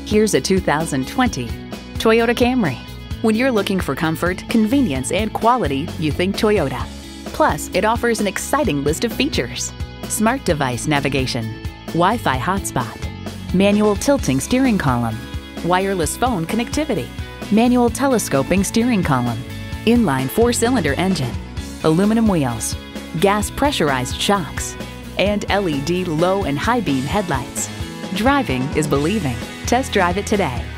Here's a 2020 Toyota Camry. When you're looking for comfort, convenience, and quality, you think Toyota. Plus, it offers an exciting list of features: smart device navigation, Wi-Fi hotspot, manual tilting steering column, wireless phone connectivity, manual telescoping steering column, inline 4-cylinder engine, aluminum wheels, gas pressurized shocks, and LED low and high beam headlights. Driving is believing. Test drive it today.